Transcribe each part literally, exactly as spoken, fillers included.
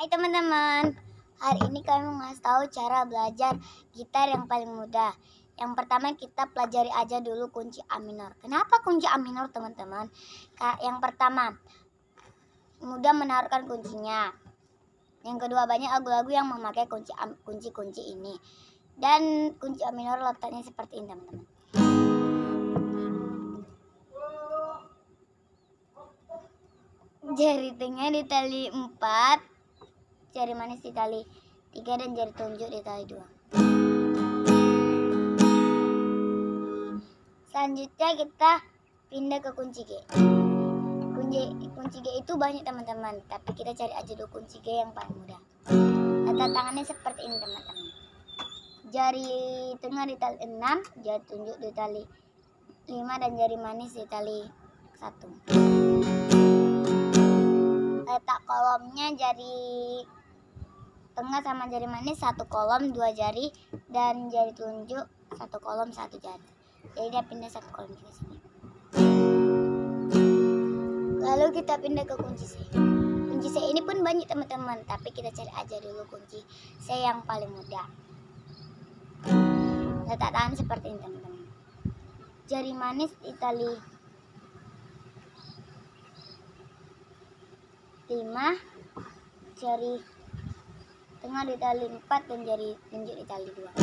Hai teman-teman, hari ini kami mau ngasih tahu cara belajar gitar yang paling mudah. Yang pertama kita pelajari aja dulu kunci A minor. Kenapa kunci A minor teman-teman? Yang pertama, mudah menaruhkan kuncinya. Yang kedua, banyak lagu-lagu yang memakai kunci kunci-kunci ini. Dan kunci A minor letaknya seperti ini teman-teman. Jari tengah di tali empat, jari manis di tali tiga, dan jari telunjuk di tali dua. Selanjutnya kita pindah ke kunci G. Kunci, kunci G itu banyak teman-teman, tapi kita cari aja dulu kunci G yang paling mudah. Letak tangannya seperti ini teman-teman. Jari tengah di tali enam, jari telunjuk di tali lima, dan jari manis di tali satu. Letak kolomnya jari tengah sama jari manis satu kolom dua jari, dan jari telunjuk satu kolom satu jari. Jadi dia pindah satu kolom ke sini. Lalu kita pindah ke kunci C. Kunci C ini pun banyak teman-teman, tapi kita cari aja dulu kunci C yang paling mudah. Letak tangan seperti ini teman-teman. Jari manis di tali lima, jari tengah di tali empat, dan jari telunjuk di tali dua.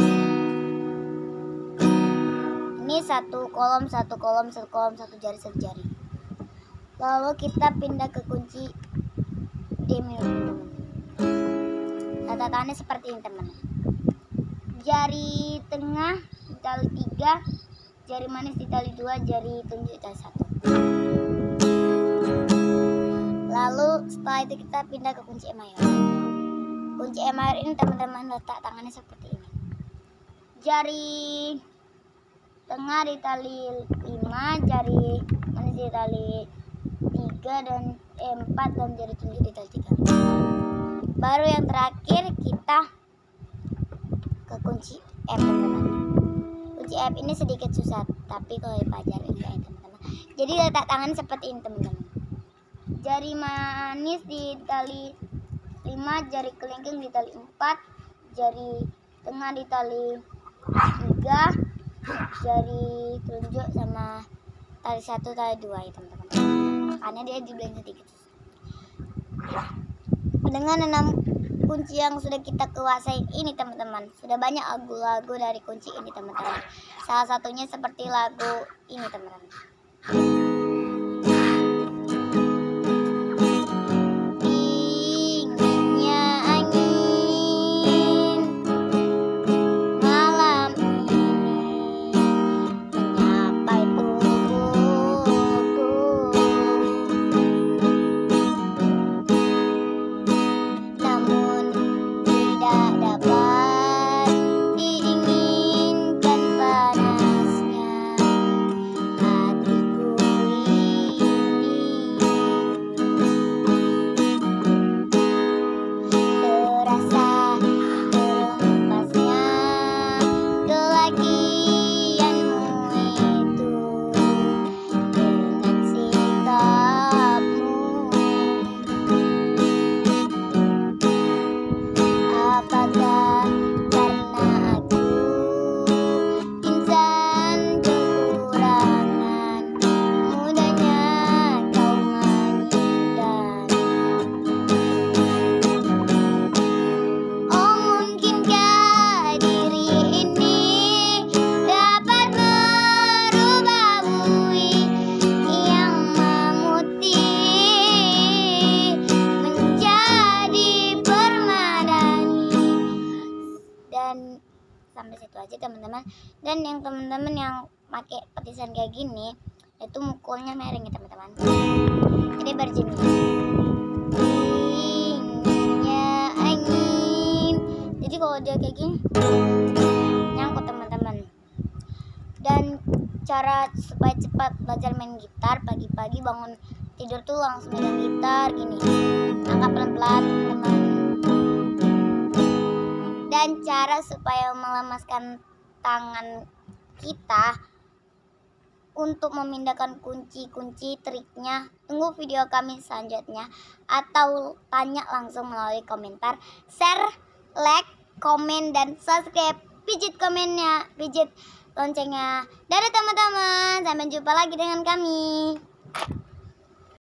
Ini satu kolom, satu kolom, satu kolom, satu jari, satu jari. Lalu kita pindah ke kunci D minor. Letak tangannya seperti ini teman-teman. Jari tengah di tali tiga, jari manis di tali dua, jari telunjuk di tali satu. Lalu setelah itu kita pindah ke kunci E mayor. Kunci E mayor ini teman-teman letak tangannya seperti ini. Jari tengah di tali lima, jari manis di tali tiga, dan empat, dan jari telunjuk di tali tiga. Baru yang terakhir kita ke kunci F teman-teman. Kunci F ini sedikit susah, tapi kalau dipelajari enggak ya teman-teman. Jadi letak tangan seperti ini teman-teman. Jari manis di tali lima, jari kelingking di tali empat, jari tengah di tali tiga, jari telunjuk sama tali satu, tali dua ya teman-teman. Karena dia juga yang sedikit susah. Dengan enam kunci yang sudah kita kuasai ini teman-teman, sudah banyak lagu-lagu dari kunci ini teman-teman. Salah satunya seperti lagu ini teman-teman. Sampai situ aja teman-teman. Dan yang teman-teman yang pakai petisan kayak gini, itu mukulnya miring ya teman-teman. Jadi berjini. Dinginnya angin. Jadi kalau dia kayak gini nyangkut teman-teman. Dan cara supaya cepat belajar main gitar, pagi-pagi bangun tidur tuh langsung megang gitar gini. Angkat pelan-pelan teman. Dan cara supaya melemaskan tangan kita untuk memindahkan kunci-kunci triknya. Tunggu video kami selanjutnya, atau tanya langsung melalui komentar, share, like, komen, dan subscribe. Pijit komennya, pijit loncengnya. Dadah teman-teman, sampai jumpa lagi dengan kami.